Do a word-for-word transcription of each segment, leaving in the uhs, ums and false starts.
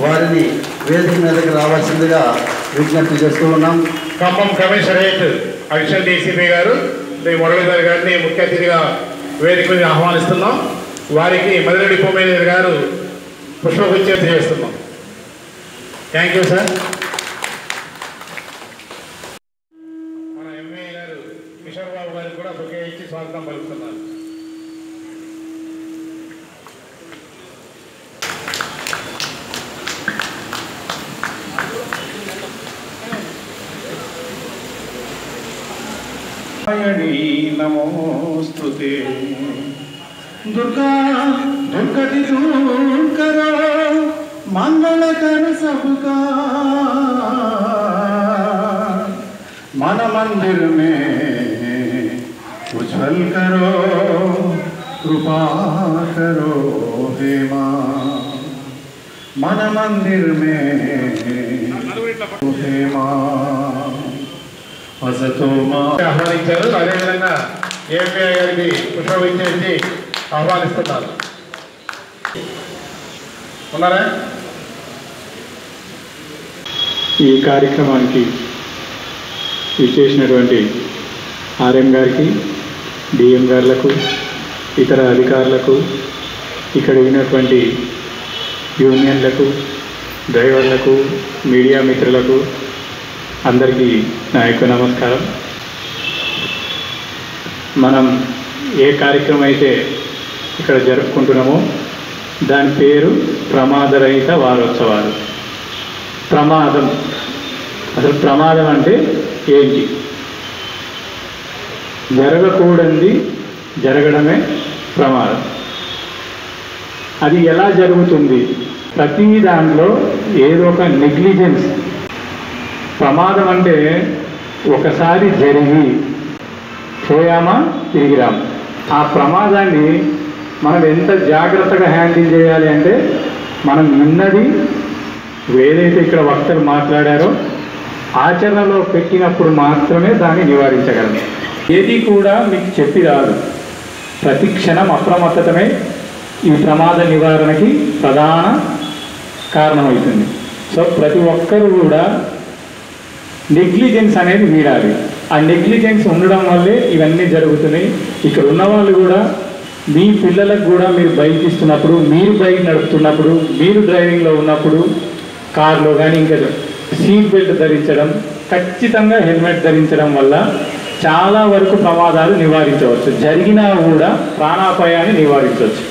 వారిని వేదిక మీదకి రావాల్సిందిగా విజ్ఞప్తి చేస్తూ ఉన్నాం. ఖమ్మం కమిషనరేట్ అడిషనల్ డీసీపీ గారు శ్రీ మురళీధర్ గారిని ముఖ్య అతిథిగా వేదిక మీద ఆహ్వానిస్తున్నాం. వారికి మదిరెడ్డి భూమేంద్ర గారు పుష్పగుచ్చం చేస్తున్నాం. Thank you sir. మన ఎంఏ గారు కిషోర్ బాబు గారికి కూడా బొకే ఇచ్చి స్వాగతం పలుకుతున్నారు. नमोस्तुते दुर्गा दुर्गति दूर करो मंगल कर सबका मन मंदिर में उज्जवल करो कृपा करो हे मां मन मंदिर में हे मां ఆహ్వానించారు. అదేవిధంగా ఏఎంఏ గారికి పుష్పగుచ్చేసి ఆహ్వానిస్తున్నారు. ఉన్నారా? ఈ కార్యక్రమానికి ఇచ్చేసినటువంటి ఆర్ఎం గారికి, డిఎం గారులకు, ఇతర అధికారులకు, ఇక్కడ ఉన్నటువంటి యూనియన్లకు, డ్రైవర్లకు, మీడియా మిత్రులకు అందరికీ నా యొక్క నమస్కారం. మనం ఏ కార్యక్రమం అయితే ఇక్కడ జరుపుకుంటున్నామో దాని పేరు ప్రమాదరహిత వారోత్సవాలు. ప్రమాదం, అసలు ప్రమాదం అంటే ఏంటి? జరగకూడనిది జరగడమే ప్రమాదం. అది ఎలా జరుగుతుంది? ప్రతి దాంట్లో ఏదో ఒక నెగ్లిజెన్స్. ప్రమాదం అంటే ఒకసారి జరిగి పోయామా తిరిగి రాము. ఆ ప్రమాదాన్ని మనం ఎంత జాగ్రత్తగా హ్యాండిల్ చేయాలి అంటే మనం విన్నది ఏదైతే ఇక్కడ వక్తలు మాట్లాడారో ఆచరణలో పెట్టినప్పుడు మాత్రమే దాన్ని నివారించగలం. ఏది కూడా మీకు చెప్పి రాదు. ప్రతి క్షణం అప్రమత్తమే ఈ ప్రమాద నివారణకి ప్రధాన కారణమవుతుంది. సో ప్రతి ఒక్కరు కూడా నెగ్లిజెన్స్ అనేది వీడాలి. ఆ నెగ్లిజెన్స్ ఉండడం వల్లే ఇవన్నీ జరుగుతున్నాయి. ఇక్కడ ఉన్న వాళ్ళు కూడా మీ పిల్లలకు కూడా మీరు బైక్ ఇస్తున్నప్పుడు, మీరు బైక్ నడుపుతున్నప్పుడు, మీరు డ్రైవింగ్లో ఉన్నప్పుడు, కార్లో కానీ ఇంకా సీట్ బెల్ట్ ధరించడం, ఖచ్చితంగా హెల్మెట్ ధరించడం వల్ల చాలా వరకు ప్రమాదాలు నివారించవచ్చు. జరిగినా కూడా ప్రాణాపాయాన్ని నివారించవచ్చు.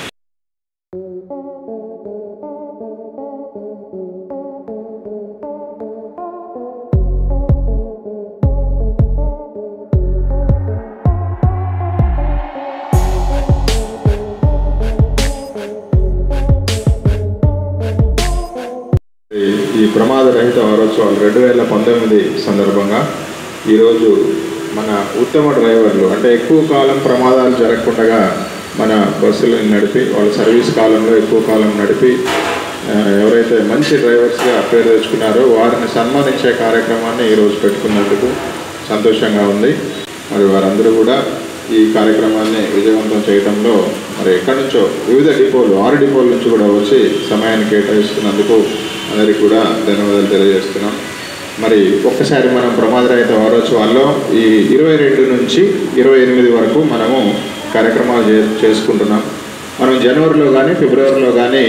ఈ ప్రమాద రహిత వారోత్సవాలు రెండు వేల పంతొమ్మిది సందర్భంగా ఈరోజు మన ఉత్తమ డ్రైవర్లు అంటే ఎక్కువ కాలం ప్రమాదాలు జరగకుండా మన బస్సులను నడిపి వాళ్ళ సర్వీస్ కాలంలో ఎక్కువ కాలం నడిపి ఎవరైతే మంచి డ్రైవర్స్గా పేరు తెచ్చుకున్నారో వారిని సన్మానించే కార్యక్రమాన్ని ఈరోజు పెట్టుకున్నందుకు సంతోషంగా ఉంది. మరి వారందరూ కూడా ఈ కార్యక్రమాన్ని విజయవంతం చేయడంలో మరి ఎక్కడి నుంచో వివిధ డిపోలు ఆరు డిపోల నుంచి కూడా వచ్చి సమయాన్ని కేటాయిస్తున్నందుకు అందరికీ కూడా ధన్యవాదాలు తెలియజేస్తున్నాం. మరి ఒక్కసారి మనం ప్రమాదరహిత వారోత్సవాల్లో ఈ ఇరవై రెండు నుంచి ఇరవై ఎనిమిది వరకు మనము కార్యక్రమాలు చే చేసుకుంటున్నాం. మనం జనవరిలో కానీ ఫిబ్రవరిలో కానీ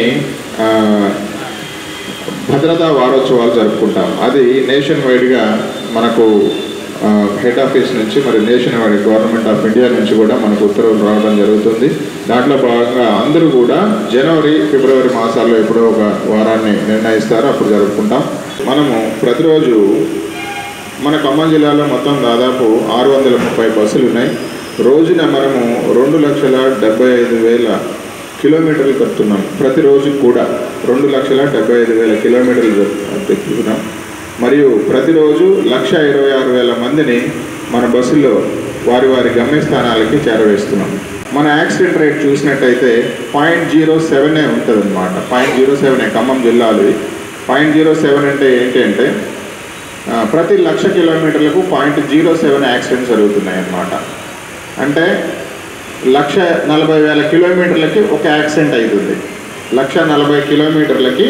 భద్రతా వారోత్సవాలు జరుపుకుంటాం. అది నేషన్ వైడ్గా మనకు హెడ్ ఆఫీస్ నుంచి మరి nationwide government of India నుంచి కూడా మనకు ఉత్తర్వులు రావడం జరుగుతుంది. దాంట్లో భాగంగా అందరూ కూడా జనవరి ఫిబ్రవరి మాసాల్లో ఎప్పుడో ఒక వారాన్ని నిర్ణయిస్తారు, అప్పుడు జరుపుకుంటాం. మనము ప్రతిరోజు మన ఖమ్మం జిల్లాలో మొత్తం దాదాపు ఆరు వందల ముప్పై బస్సులు ఉన్నాయి. రోజున మనము రెండు లక్షల డెబ్బై ఐదు వేల కిలోమీటర్లు కడుతున్నాం. ప్రతిరోజు కూడా రెండు లక్షల డెబ్బై ఐదు వేల కిలోమీటర్లు తిప్పుతున్నాం. మరియు ప్రతిరోజు లక్ష ఇరవై ఆరు వేల మందిని మన బస్సుల్లో వారి వారి గమ్యస్థానాలకి చేరవేస్తున్నాం. మన యాక్సిడెంట్ రేట్ చూసినట్టయితే పాయింట్ జీరో సెవెనే ఉంటుంది అనమాట. పాయింట్ జీరో సెవెనే ఖమ్మం జిల్లాలో. పాయింట్ జీరో సెవెన్ అంటే ఏంటి అంటే ప్రతి లక్ష కిలోమీటర్లకు పాయింట్ జీరో సెవెన్ యాక్సిడెంట్స్ జరుగుతున్నాయి అన్నమాట. అంటే లక్ష నలభై వేల కిలోమీటర్లకి ఒక యాక్సిడెంట్ అవుతుంది. లక్ష నలభై కిలోమీటర్లకి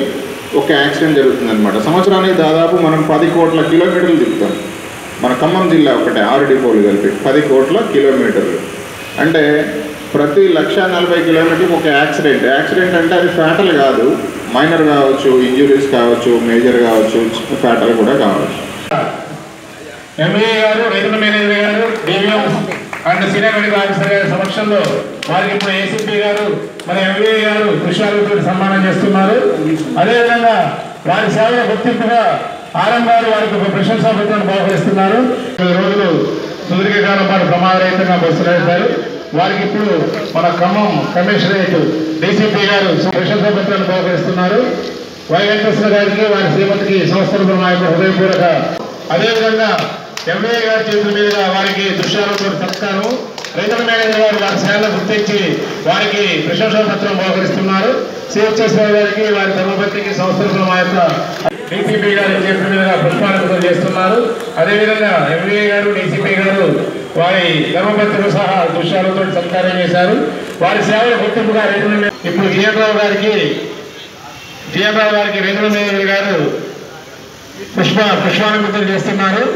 ఒక యాక్సిడెంట్ జరుగుతుంది అనమాట. సంవత్సరానికి దాదాపు మనం పది కోట్ల కిలోమీటర్లు తిప్పుతాం. మన ఖమ్మం జిల్లా ఒకటే ఆరు డిపోలు కలిపి పది కోట్ల కిలోమీటర్లు అంటే ప్రతి లక్ష నలభై కిలోమీటర్కి ఒక యాక్సిడెంట్. యాక్సిడెంట్ అంటే అది ఫ్యాటల్ కాదు, మైనర్ కావచ్చు, ఇంజురీస్ కావచ్చు, మేజర్ కావచ్చు, ఫ్యాటల్ కూడా కావచ్చు. ఎంఏ గారు, రైతుల మేనేజర్ గారు, DVM and senior medical officer గారి సమక్షంలో వారికి ఇప్పుడు ఏసీపీ గారు మరి ఎంఏ గారు పుష్పాలతో సన్మానం చేస్తున్నారు. అదేవిధంగా వారి సేవల గుర్తింపుగా ఆర్ఎం గారు వారికి ఒక ప్రశంసా పత్రాన్ని బహుకరిస్తున్నారు. రోజులు సుదీర్ఘకాలం పాటు ప్రమాదరహితంగా బస్సు నడిపారు. వారికి ఇప్పుడు మన ఖమ్మం కమిషనరేట్ డీసీపీ గారు ప్రశంసా పత్రాన్ని బహుకరిస్తున్నారు. వై వెంకటేశ్వర గారికి వారి శ్రీమతికి సంస్థల మా యొక్క హృదయపూర్వక. అదేవిధంగా ఎంఏ గారి చేతుల మీదుగా వారికి దుష్యాలతో సత్కారం, రైతుల మేనేజర్ గారు వారి సేవలు గుర్తించి వారికి ప్రశంసా పత్రం బహుకరిస్తున్నారు. సిహెచ్ఎస్ గారికి వారి ధర్మపత్రికి సంస్థల మా యొక్క డీసీపీ గారి చేతుల మీదుగా పుష్పాలంకరణ చేస్తున్నారు. అదేవిధంగా ఎంఏ గారు, డీసీపీ గారు వారి ధర్మపత్రిక సహా దుష్యాలతో సత్కారం చేశారు. వారి సేవలు గుర్తింపుగా రైతుల ఇప్పుడు జిఎన్ రావు గారికి జిఎన్ రావు గారికి రైతుల మేనేజర్ గారు పుష్ప పుష్పాలంకరణ చేస్తున్నారు.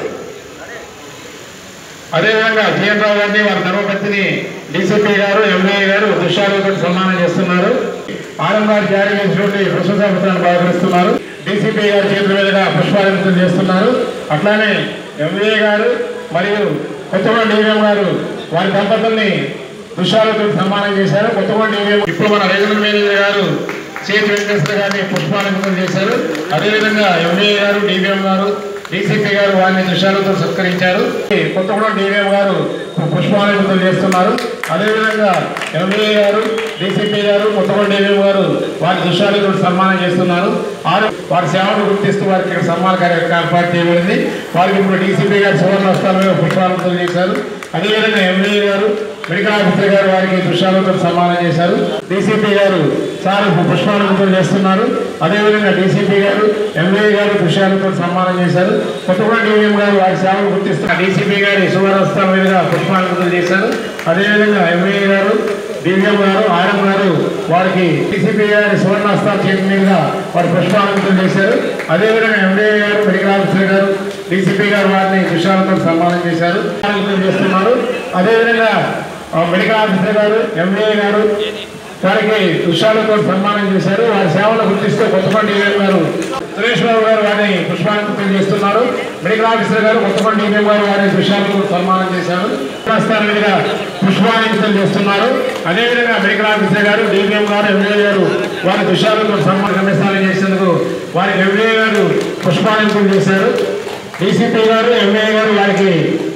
అదేవిధంగా జిఎన్ రావు గారిని వారి ధర్మపత్రిని డీసీపీ గారు, ఎంఏ గారు దుష్యాలతో సన్మానం చేస్తున్నారు. ఆర్ఎం గారు జారీ చేసినటువంటి ప్రశంసా పత్రాన్ని బహుకరిస్తున్నారు. డీసీపీ గారి చేతుల మీదుగా పుష్పాలంకరణ చేస్తున్నారు. అట్లానే ఎంఏ గారు మరియు కొత్తగూడెం డివిఎం గారు వారి దంపతుల్ని దుష్యాలతో సన్మానం చేశారు. కొత్తగూడెం డివిఎం ఇప్పుడు మన రైతుల మేనేజర్ గారు సిహెచ్ వెంకటేశ్వర గారిని పుష్పాలంకరణ చేశారు. అదేవిధంగా ఎంఏ గారు, డివిఎం గారు, డీసీపీ గారు వారిని దుష్యాలతో సత్కరించారు. కొత్తగూడెం డివిఎం గారు పుష్పాలంకరణ చేస్తున్నారు. అదేవిధంగా ఎంఏ గారు, డీసీపీ గారు, కొత్తగూడెం డివిఎం గారు వారి దుష్యాలతో సన్మానం చేస్తున్నారు. ఆరు వారి సేవలు గుర్తిస్తూ వారికి ఇక్కడ సన్మాన కార్యక్రమం ఏర్పాటు చేయబడింది. వారికి ఇప్పుడు డీసీపీ గారు సువర్ణ హస్తాల మీద పుష్పాలంకరణ చేశారు. అదేవిధంగా ఎంఏ గారు, మెడికల్ ఆఫీసర్ గారు వారికి దృశ్యాలతో సన్మానం చేశారు. డీసీపీ గారు సార్ పుష్పాలంకరణ చేస్తున్నారు. అదేవిధంగా డీసీపీ గారు, ఎంఏ గారు దృశ్యాలతో సన్మానం చేశారు. కొత్తగూడెం డివిఎం గారు వారి సేవలు గుర్తిస్తున్న డీసీపీ గారి సువర్ణస్థాన మీదుగా పుష్పాలంకరణ చేశారు. అదేవిధంగా ఎంఏ గారు, డివిఎం గారు, ఆర్ఎం గారు వారికి డీసీపీ గారి సువర్ణస్థాన చేతి మీదుగా వారు పుష్పాలంకరణ చేశారు. అదేవిధంగా ఎంఏ గారు, మెడికల్ ఆఫీసర్ గారు, డీసీపీ గారు వారిని దృశ్యాలతో సన్మానం చేశారు చేస్తున్నారు. అదేవిధంగా మెడికల్ ఆఫీసర్ గారు, ఎంఏ గారు వారికి దృశ్యాలతో సన్మానం చేశారు. వారి సేవలు గుర్తిస్తూ కొత్తగూడెం డివిఎం గారు సురేష్ బాబు గారు వారిని పుష్పాలంకరణ చేస్తున్నారు. మెడికల్ ఆఫీసర్ గారు, కొత్తగూడెం డివిఎం గారు వారిని దృశ్యాలతో సన్మానం చేశారు. స్థానం మీద పుష్పాలంకరణ చేస్తున్నారు. అదేవిధంగా మెడికల్ ఆఫీసర్ గారు, డివిఎం గారు, ఎంఏ గారు వారి దృశ్యాలతో సన్మాన కమిషనర్ చేసేందుకు వారికి ఎంఏ గారు పుష్పాలంకరణ చేశారు. డీసీపీ గారు, ఎంఏ గారు వారికి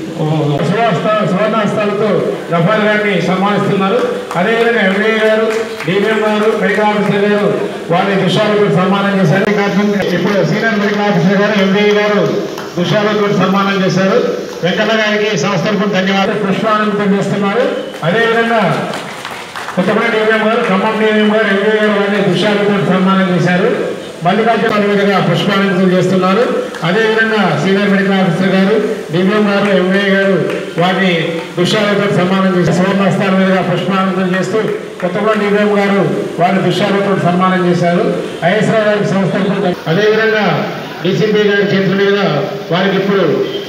సువర్ణాస్తాలతో గఫార్ గారిని సన్మానిస్తున్నారు. అదేవిధంగా ఎంఏ గారు, డివిఎం గారు, మెడికల్ ఆఫీసర్ గారు వారి దుష్యాలతో సన్మానం చేశారు. ఇప్పుడు సీనియర్ మెడికల్ ఆఫీసర్ గారు, ఎంఏ గారు దుష్యాలతో సన్మానం చేశారు. వెంకట గారికి సంస్థలకు ధన్యవాదాలు పుష్పాలంకరణ చేస్తున్నారు. అదేవిధంగా కొత్తగూడెం డివిఎం గారు, ఖమ్మం డివిఎం గారు, ఎంఏ గారు వారిని దుష్యాలతో సన్మానం చేశారు. మల్లికార్జున మీదుగా పుష్పాలంకరణ చేస్తున్నారు. అదేవిధంగా సీనియర్ మెడికల్ ఆఫీసర్ గారు, డివిఎం గారు, ఎంఏ గారు వారిని దుష్యాలతో సన్మానం చేసి సువర్ణస్థానం మీదుగా పుష్పాలంకరణ చేస్తూ కొత్తగూడెం డివిఎం గారు వారి దుష్యాలతో సన్మానం చేశారు. ఐఎస్ఆర్ గారికి సంస్థలకు. అదేవిధంగా డీసీపీ గారి చేతుల మీద వారికి ఇప్పుడు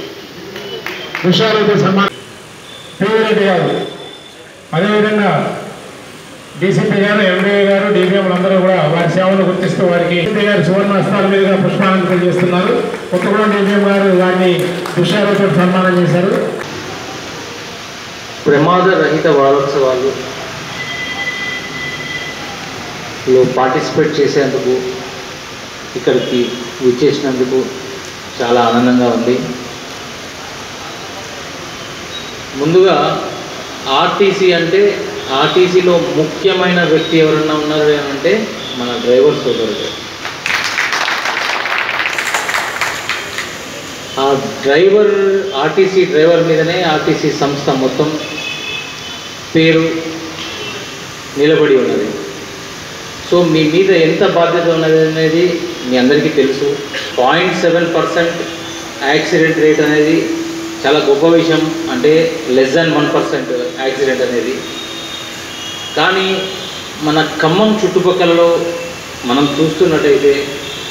దుష్యాలతో సన్మానం పివిరెడ్డి గారు, అదేవిధంగా డీసీపీ గారు, ఎంఏ గారు, డివిఎం అందరూ కూడా వారి సేవలు గుర్తిస్తూ వారికి గారు సువర్ణ హస్తాల మీదుగా పుష్పాలంకరణ చేస్తున్నారు. కొత్తగూడెం డివిఎం గారు వారిని దుష్యాలతో సన్మానం చేశారు. ప్రమాద రహిత వారోత్సవాలు లో పార్టిసిపేట్ చేసేందుకు ఇక్కడికి విచ్చేసినందుకు చాలా ఆనందంగా ఉంది. ముందుగా ఆర్టీసీ అంటే ఆర్టీసీలో ముఖ్యమైన వ్యక్తి ఎవరన్నా ఉన్నారు అంటే మన డ్రైవర్ సోదరుడు. ఆ డ్రైవర్ ఆర్టీసీ డ్రైవర్ మీదనే ఆర్టీసీ సంస్థ మొత్తం పేరు నిలబడి ఉన్నది. సో మీ మీద ఎంత బాధ్యత ఉన్నది అనేది మీ అందరికీ తెలుసు. Point seven percent accident rate అనేది చాలా గొప్ప విషయం. అంటే less than one percent accident అనేది. కానీ మన ఖమ్మం చుట్టుపక్కలలో మనం చూస్తున్నట్టయితే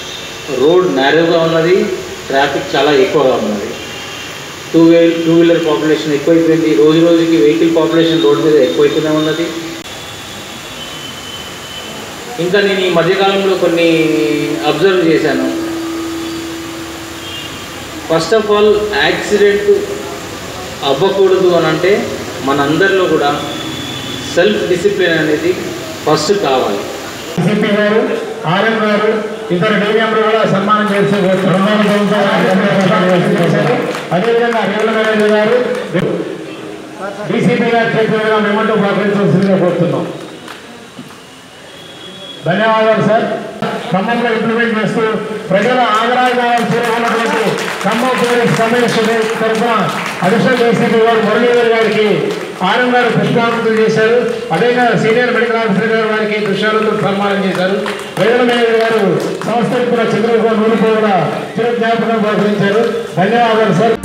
రోడ్ నేరోగా ఉన్నది, ట్రాఫిక్ చాలా ఎక్కువగా ఉన్నది. Two wheel two wheeler population ఎక్కువైపోయింది, రోజు రోజుకి వెహికల్ పాపులేషన్ రోడ్ మీద ఎక్కువైతూనే ఉన్నది. ఇంకా నేను ఈ మధ్యకాలంలో కొన్ని అబ్జర్వ్ చేశాను. ఫస్ట్ ఆఫ్ ఆల్ యాక్సిడెంట్ అవ్వకూడదు అని అంటే మనందరిలో కూడా సెల్ఫ్ డిసిప్లిన్ అనేది ఫస్ట్ కావాలి. సిపి గారు, ఆర్ఎం గారు, ఇతర డీఎంలు కూడా సన్మానం చేసి అదేవిధంగా రేవుల మేనేజర్ గారు, డీసీపీ గారు చేతులుగా మేమంటూ సహకరించవలసిందిగా కోరుతున్నాం. ధన్యవాదాలు సార్. ఖమ్మంలో ఇంప్లిమెంట్ చేస్తూ ప్రజల ఆగ్రహాలు చేరుకున్నటువంటి ఖమ్మం పోలీస్ కమిషనర్ తరఫున అడిషనల్ డీసీపీ గారు మురళీధర్ గారికి ఆర్ఎం గారు పుష్పాంజలి చేశారు. అదేవిధంగా సీనియర్ మెడికల్ ఆఫీసర్ గారు వారికి దృశ్యాలతో సన్మానం చేశారు. రేవుల మేనేజర్ గారు సంస్థ చంద్రబాబు నూనె కూడా చిరు జ్ఞాపకం బహుకరించారు. ధన్యవాదాలు సార్.